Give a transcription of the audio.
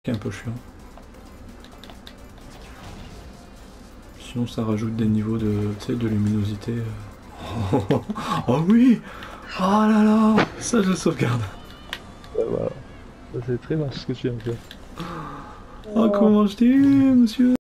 qui est un peu chiant. Sinon ça rajoute des niveaux de, de luminosité. Oh oui. Oh là là. Ça je sauvegarde. Voilà. C'est très mal ce que tu viens de faire. Oh comment je dis monsieur.